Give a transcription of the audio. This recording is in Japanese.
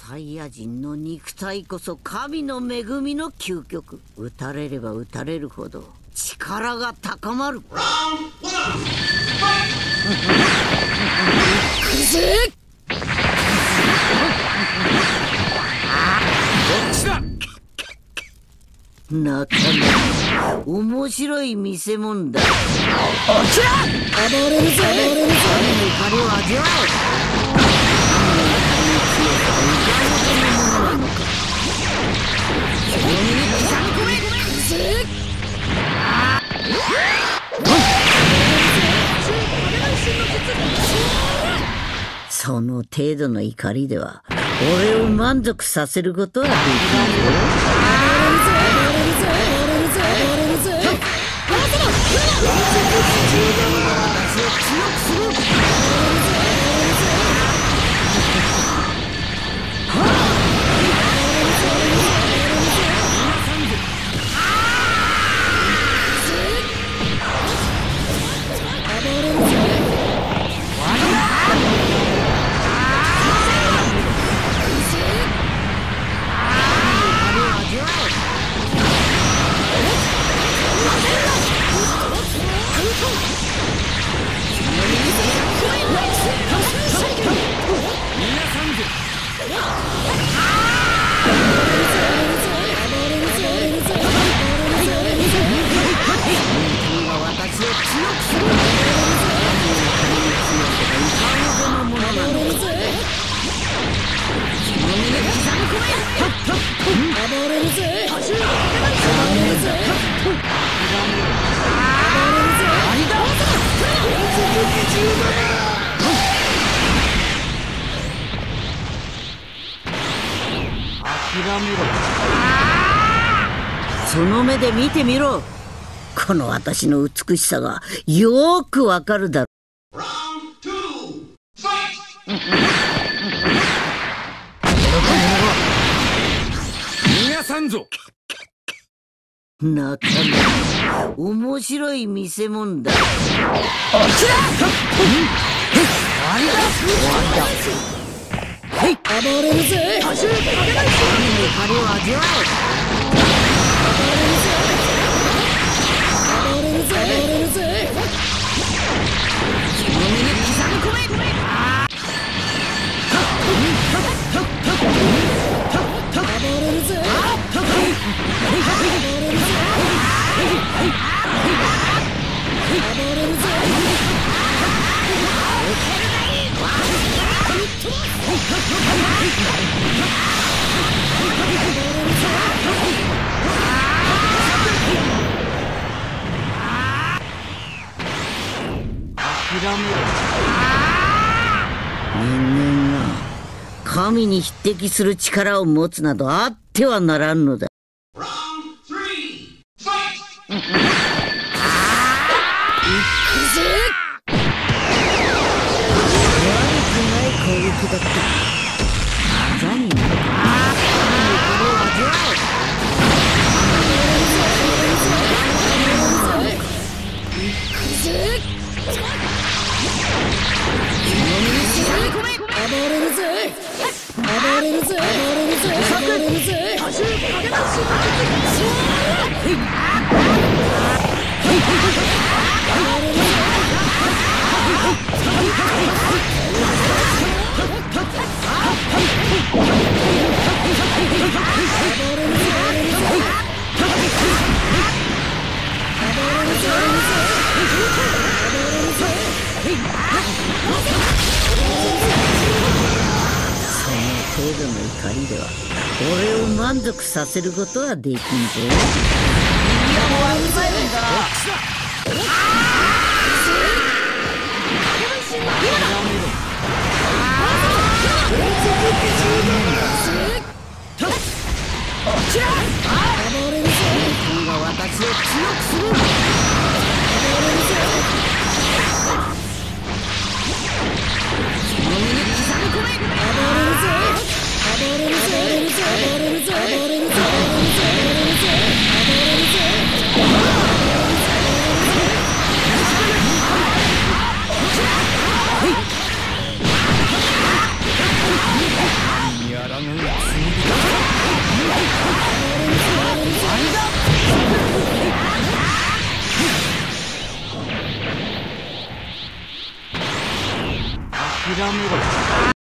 サイヤ人の肉体こそ神の恵みの究極。撃たれれば撃たれるほど力が高まる。なかなか面白い見せ物だ。暴れるぞ、暴れるぞ。神の怒りを味わえ。その程度の怒りでは俺を満足させることはできないよ。その目で見てみろ。この私の美しさがよーくわかるだろう。 逃がさんぞ。 なかなか面白い見せ物だ。はい、暴れるぜ。神の怒りを味わえ。人間が神に匹敵する力を持つなどあってはならんのだ。程度の怒りでは俺を満足させることはできんぞ。私を強くする。 諦めろ。